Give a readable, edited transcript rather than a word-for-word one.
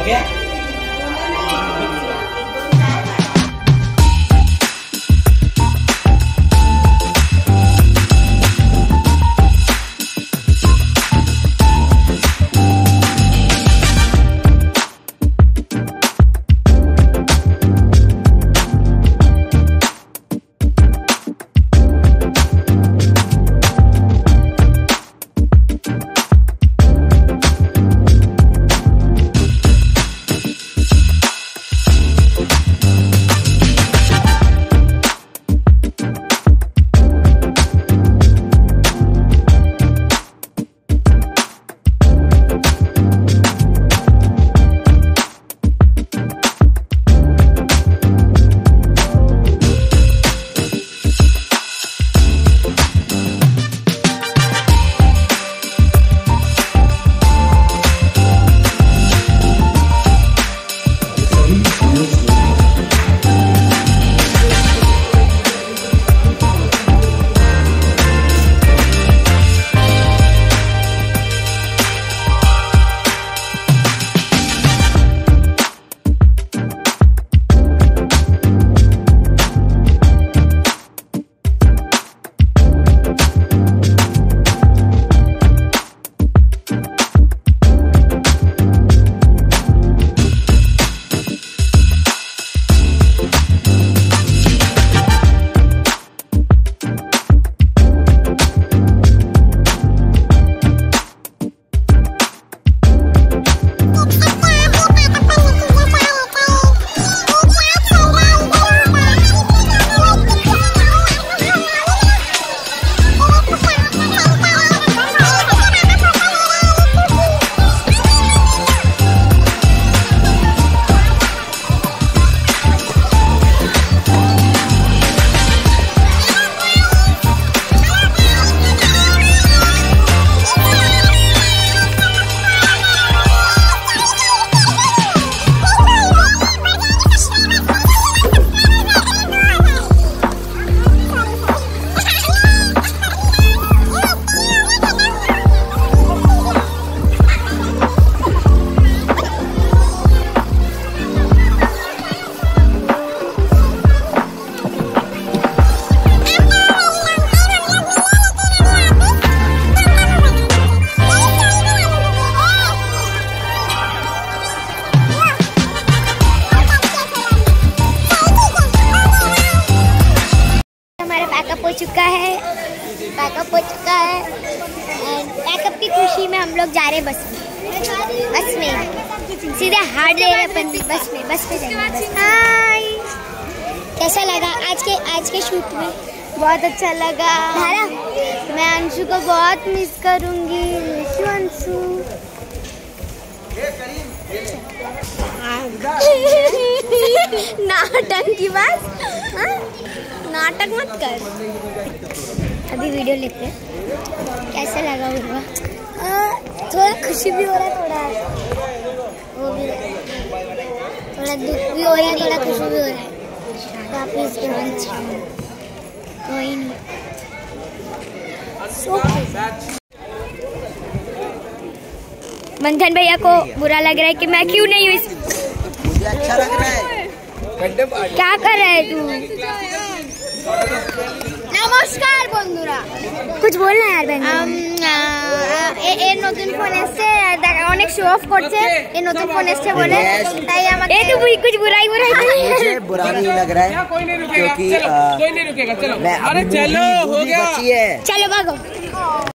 Okay. Pack up हो चुका है एंड पैकअप की खुशी में हम लोग जा रहे हैं बस में सीधे हार्ड ले रहे अपन बस में जाएंगे। हाय, कैसा लगा आज के शूट में? बहुत अच्छा लगा। मैं अंशु को बहुत मिस करूंगी। अंशु नाटक की बात, नाटक मत कर। अभी वीडियो लेते हैं। कैसा लगा उर्वा? थोड़ा खुशी भी हो रहा है, वो भी थोड़ा दुख भी हो रहा है, थोड़ा खुशी भी हो रहा है। वापिस कोई नहीं। मंथन भैया को बुरा लग रहा है कि मैं क्यों नहीं हूँ। मुझे अच्छा लग रहा है। क्या कर रहा है तू? नमस्कार बंधुरा, कुछ बोलना यार बहन। এই নতুন ফোন এসেছে, অনেক শো অফ করছে। এই নতুন ফোন এসেছে বলে তাই আমাকে तू कुछ बुराई मुझे बुरा नहीं लग रहा है क्योंकि कोई नहीं रुकेगा। चलो अरे चलो, हो गया। चलो भागो।